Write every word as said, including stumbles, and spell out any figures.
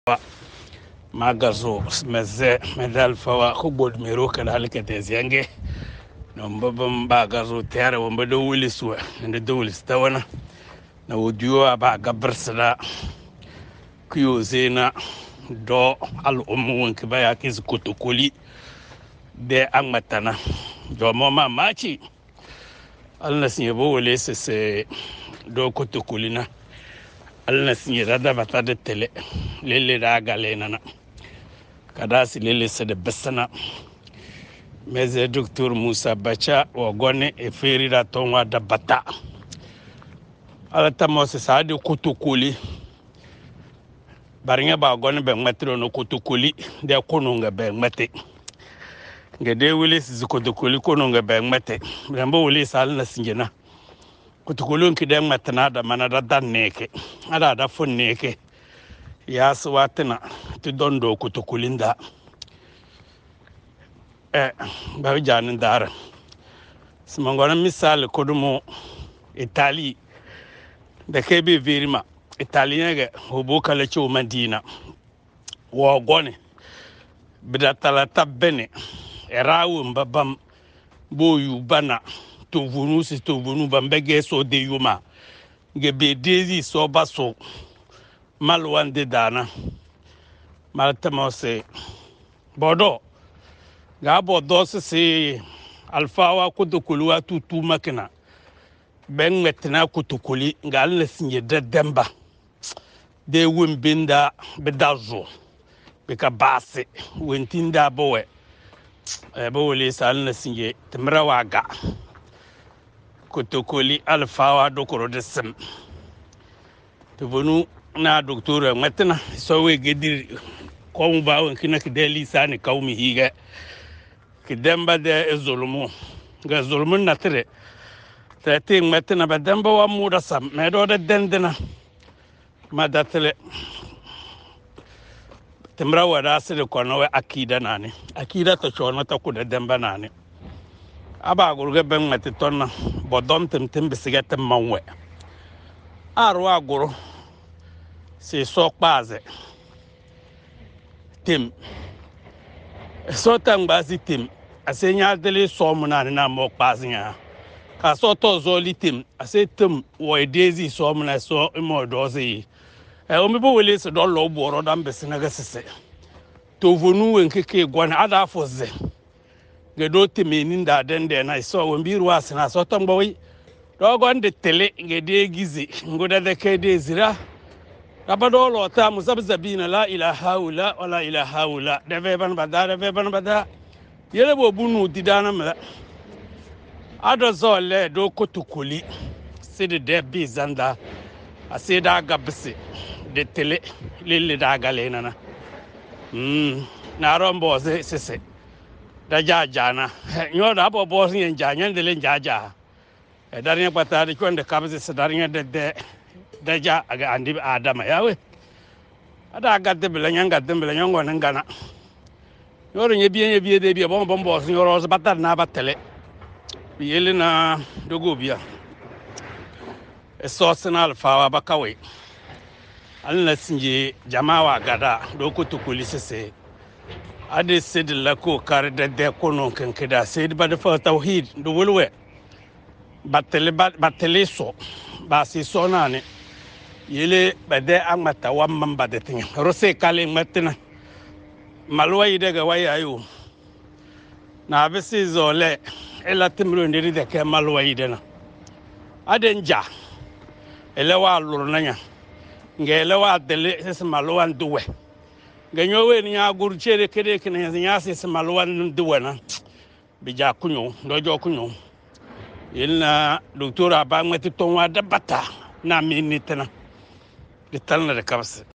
magazo meze medal fawa khubod mero kana halika teziange nombabam bagazo tiara wamba do wiliswa nda do wilis tawana na wudiyo aba gabarsada kuyo zena do al umu wanki baya kiz kutukuli de angmatana do mama machi alna sinye bo wele se do kutukulina alna sinye rada bata de tele lele da galena na kadasi lele se de besana meze docteur Musa Bacha wagone e feri da tonwa da bata ala tamo se sa de kutukuli baringa ba gone be matro no kutukuli de konunga be mate ngede wili si kutukuli konunga be mate mbo wili sal na sinjena kutukuli nki de matna da manada danneke ada da fonneke ya swatina ti dondo kutukulinda eh ba janin dara simangona misal kodumo Italy da kebe verima Italien ga hobo kala cho Madina wo gone bidatala tabene erawu mbabam boyu bana to vunu si to vunu bambege so de yuma ngebe dezi so baso malwande dana maltamose bodo ga bodo se alfawa kutukuluwa tutu makina ben metna kutukuli ngal na sinye dedemba de wimbinda bedazo beka base wentinda bowe e bowle sal na sinye timrawaga kutukuli alfawa dokoro desem to vonu na docteur metna so we gedir ko mu bawo kina kideli sani kawmi higa kidemba de zulumu ga zulumun natre tati metna bademba wa muda sam medo de dendena madatele timra wada sire kono we akida nani akida to chono to kuda demba nani aba gurge ben meti tonna bodom tim tim bisigete manwe arwa guru se sokpaze tim so tangbazi tim asenya dele so munani na mokpazinya ka so to zoli tim ase tim wo edezi so muna so mo dozi e o mi bo wele se do lo boro dan besina gasese to vonu wenkeke gwana ada foze ge do timeni nda dende na so wo mbiru asina so to ngbowi do gonde tele ge de gizi ngoda de ke de zira abado lo ta musabzabina la ilaha illa wala ilaha illa de be ban bada de be ban bada yele bo bunu didana mala ado zole do kutukuli sidi de bizanda asida gabse de tele lille da galena na mm na rombo se se da jajana nyo da bo bo sin janya de len jaja e darnya pata de konde kabse se darnya de de da ja aga andi adama yawe ada gadde bilanya gadde bilanya ngona ngana yoro nyebiye nyebiye de biye bon bon bo sin yoro se batar na batele yele na dogobia esosnal fawa bakawe alna sinje jamawa gada do kutukuli sese ade sid lako kar de de kono kankida sid bad fa tawhid do wolwe batele batele so ba si sonane yele bade amata wamman badatin rose kale matina malwai daga wayayo na bisi zole ela timro ndiri de ke malwai dana adenja elewa lurnanya ngelewa dele ses malwan duwe ganyowe ni agur chere kede kene nya ses malwan duwe na bija kunyo dojo kunyo ilna docteur abangati tonwa dabata na minitena de talna de kabse